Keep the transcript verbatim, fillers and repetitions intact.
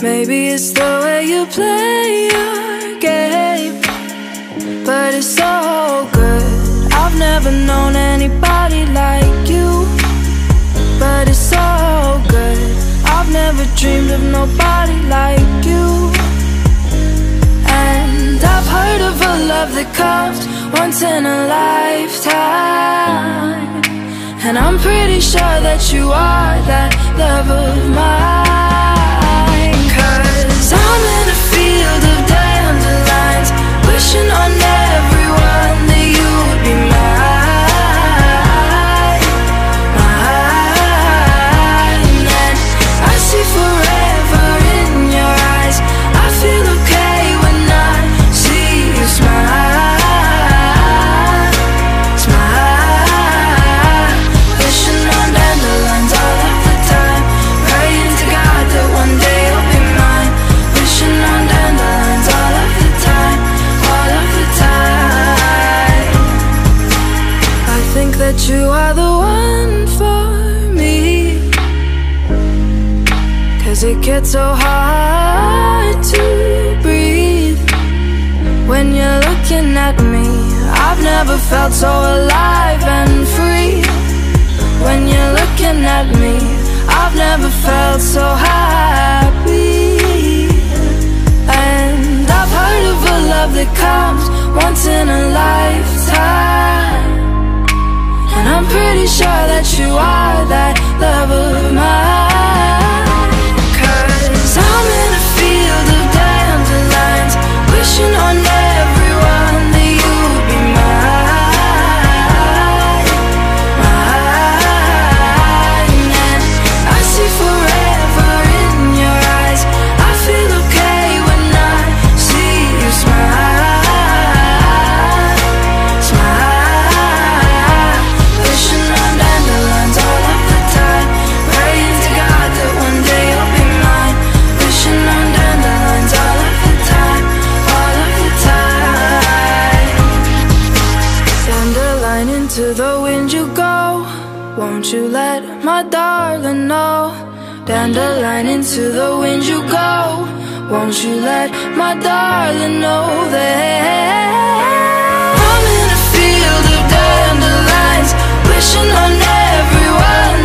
Maybe it's the way you play your game, but it's so good. I've never known anybody like you, but it's so good. I've never dreamed of nobody like you. And I've heard of a love that comes once in a lifetime, and I'm pretty sure that you are that love of mine. Cause I'm in a field of dandelions, wishing on everyone that you would be mine, mine. And I see forever in your eyes. I feel okay when I see you smile, smile. Wishing on dandelions all of the time, praying to God that one day you'll be mine. Wishing on dandelions all of the time, all of the time. I think that you are the one for me, cause it gets so hard to breathe when you're looking at me. I've never felt so alive and free. When you're looking at me, I've never felt so happy. And I've heard of a love that comes once in a lifetime, and I'm pretty sure that you are that love of mine. Cause I'm in a field of dandelions, wishing on everyone that you would be mine, mine. And I see forever in your eyes. I feel okay when I see you smile, smile. Wishing on dandelions all of the time, praying to God that one day you'll be mine. Wishing on dandelions all of the time, all of the time. Dandelion, into the wind you go, won't you let my darling know? Dandelion, into the wind you go, won't you let my darling know that I'm in a field of dandelions, wishing on everyone